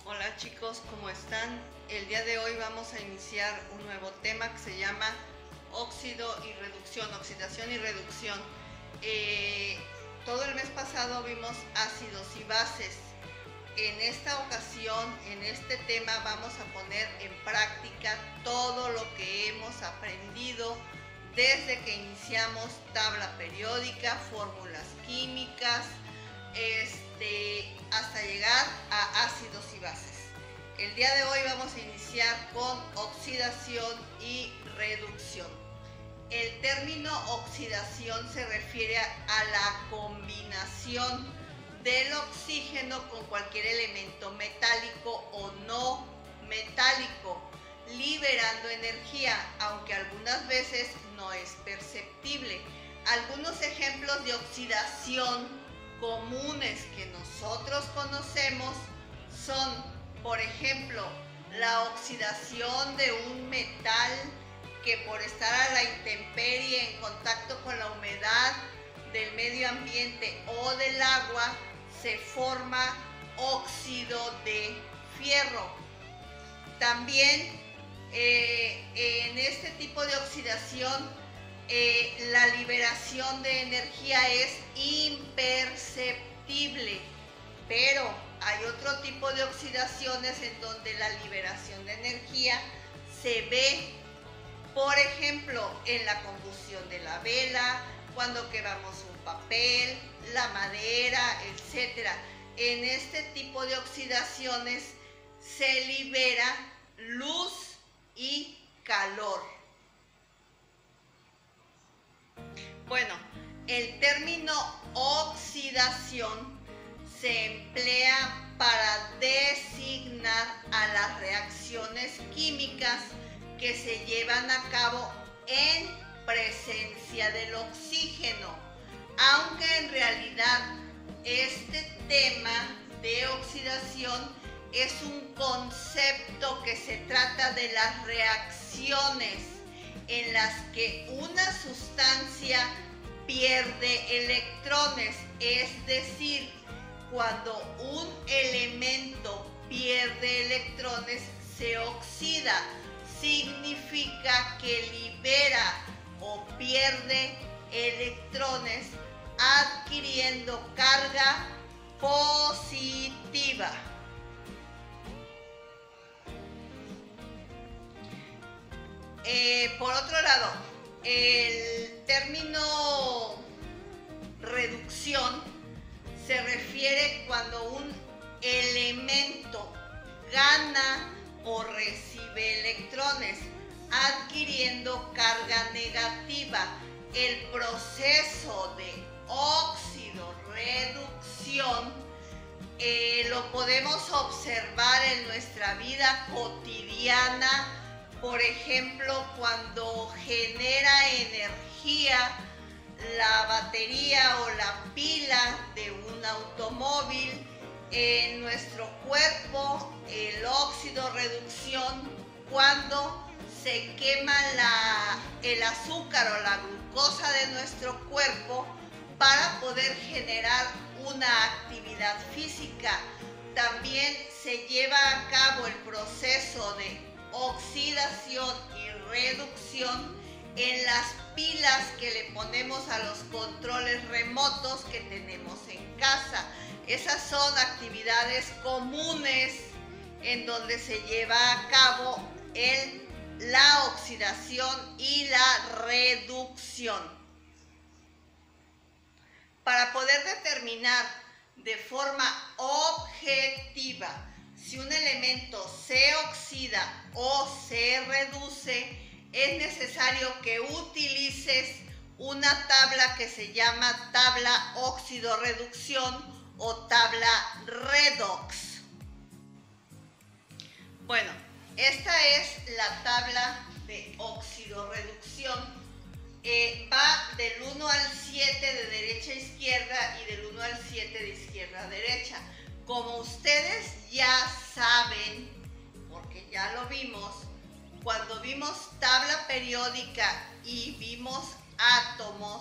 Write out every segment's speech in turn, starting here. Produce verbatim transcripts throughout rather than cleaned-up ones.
Hola chicos, ¿cómo están? El día de hoy vamos a iniciar un nuevo tema que se llama óxido y reducción, oxidación y reducción. Eh, todo el mes pasado vimos ácidos y bases. En esta ocasión, en este tema, vamos a poner en práctica todo lo que hemos aprendido desde que iniciamos tabla periódica, fórmulas químicas, este, hasta llegar a ácidos y bases. El día de hoy vamos a iniciar con oxidación y reducción. El término oxidación se refiere a la combinación del oxígeno con cualquier elemento metálico o no metálico, liberando energía, aunque algunas veces no es perceptible. Algunos ejemplos de oxidación comunes que nosotros conocemos son, por ejemplo, la oxidación de un metal que por estar a la intemperie, en contacto con la humedad del medio ambiente o del agua, se forma óxido de fierro. También eh, en este tipo de oxidación eh, la liberación de energía es imperceptible, pero hay otro tipo de oxidaciones en donde la liberación de energía se ve, por ejemplo, en la combustión de la vela, cuando quemamos un papel, la madera, etcétera. En este tipo de oxidaciones se libera luz y calor. Bueno, el término oxidación se emplea para designar a las reacciones químicas que se llevan a cabo en presencia del oxígeno, aunque en realidad este tema de oxidación es un concepto que se trata de las reacciones en las que una sustancia pierde electrones, es decir, cuando un elemento pierde electrones se oxida, significa que libera o pierde electrones adquiriendo carga positiva. Eh, por otro lado, el término reducción se refiere cuando un elemento gana o recibe electrones, adquiriendo carga negativa. El proceso de óxido-reducción eh, lo podemos observar en nuestra vida cotidiana. Por ejemplo, cuando genera energía la batería o la pila de un automóvil, en nuestro cuerpo, el óxido reducción, cuando se quema la, el azúcar o la glucosa de nuestro cuerpo para poder generar una actividad física. También se lleva a cabo el proceso de oxidación y reducción en las pilas que le ponemos a los controles remotos que tenemos en casa. Esas son actividades comunes en donde se lleva a cabo el, la oxidación y la reducción. Para poder determinar de forma objetiva si un elemento se oxida o se reduce, es necesario que utilices una tabla que se llama tabla óxido-reducción o tabla redox. Bueno, esta es la tabla de óxido-reducción. Eh, va del uno al siete de derecha a izquierda y del uno al siete de izquierda a derecha. Como ustedes ya saben, porque ya lo vimos, cuando vimos tabla periódica y vimos átomos,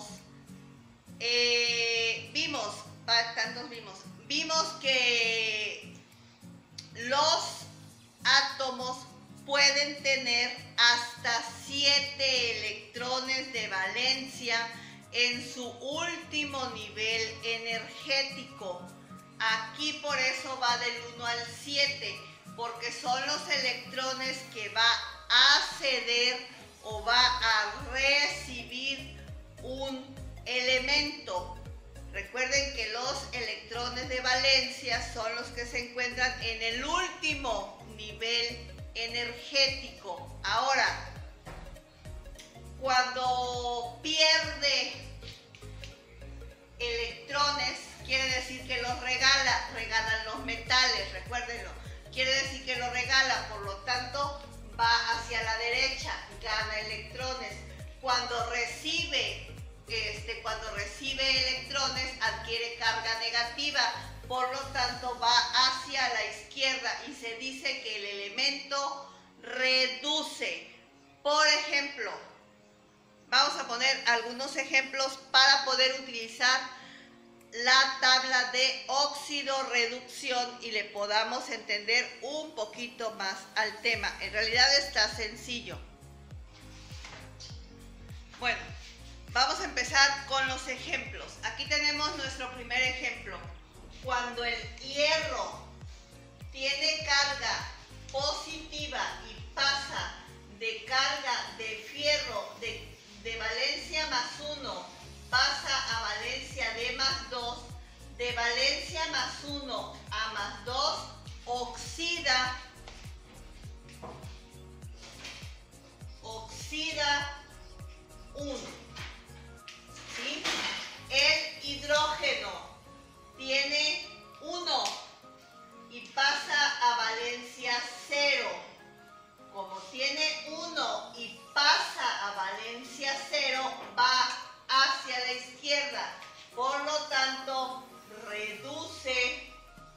eh, vimos, tantos vimos, vimos que los átomos pueden tener hasta siete electrones de valencia en su último nivel energético. Aquí por eso va del uno al siete, porque son los electrones que va a ceder o va a recibir un elemento. Recuerden que los electrones de valencia son los que se encuentran en el último nivel energético. Ahora, cuando pierde electrones, quiere decir que los regala, regalan los metales, recuérdenlo, quiere decir que los regala, por lo tanto va hacia la derecha, gana electrones. Cuando recibe, este, cuando recibe electrones, adquiere carga negativa, por lo tanto va hacia la izquierda y se dice que el elemento reduce. Por ejemplo, vamos a poner algunos ejemplos para poder utilizar la tabla de óxido-reducción y le podamos entender un poquito más al tema. En realidad está sencillo. Bueno, vamos a empezar con los ejemplos. Aquí tenemos nuestro primer ejemplo. Cuando el hierro tiene carga positiva y pasa de carga de fierro de, de valencia más uno, pasa a valencia de más dos, de valencia más uno a más dos, oxida, oxida uno. ¿Sí? El hidrógeno tiene uno y pasa a valencia cero. Como tiene uno y pasa a valencia cero, va hacia la izquierda. Por lo tanto, reduce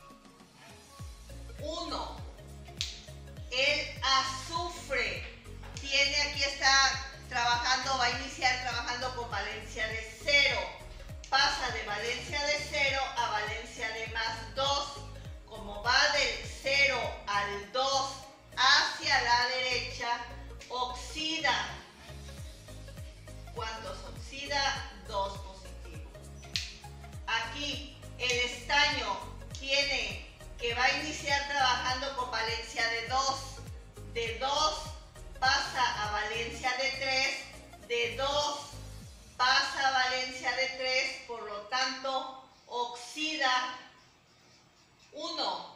uno. El azufre tiene, aquí está trabajando, va a iniciar trabajando con valencia de cero. Pasa de valencia de cero a valencia de más dos. Como va del cero al dos hacia la derecha, oxida. ¿Cuántos oxida? Dos positivos. Aquí el estaño tiene que va a iniciar trabajando con valencia de dos. De dos pasa a valencia de tres. De dos pasa a valencia de tres. Por lo tanto, oxida uno.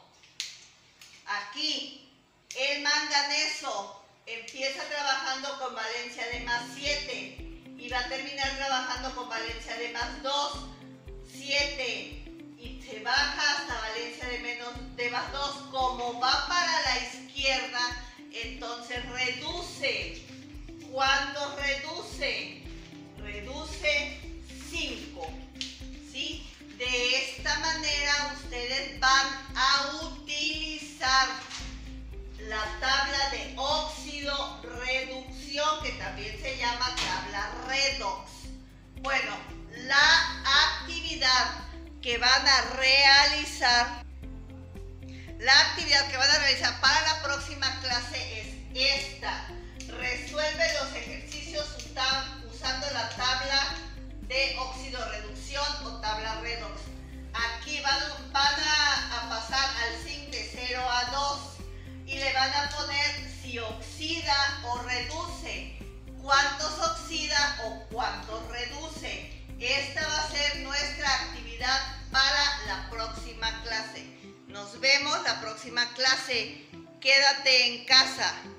Aquí el manganeso empieza trabajando con valencia de más siete y va a terminar trabajando con valencia de más dos, siete, y se baja hasta valencia de menos de más dos. Como va para la izquierda, entonces reduce. ¿Cuánto reduce? Reduce cinco. ¿Sí? De esta manera ustedes van a utilizar la tabla de óxido-reducción, que también se llama tabla redox. Bueno, la actividad que van a realizar, la actividad que van a realizar para la próxima clase es esta. Resuelve los ejercicios usando la tabla de óxido-reducción o tabla redox. Aquí van, van a, a pasar al zinc de cero a dos y le van a poner si oxida o reduce, cuántos oxida o cuántos reduce. Esta va a ser nuestra actividad para la próxima clase. Nos vemos la próxima clase. Quédate en casa.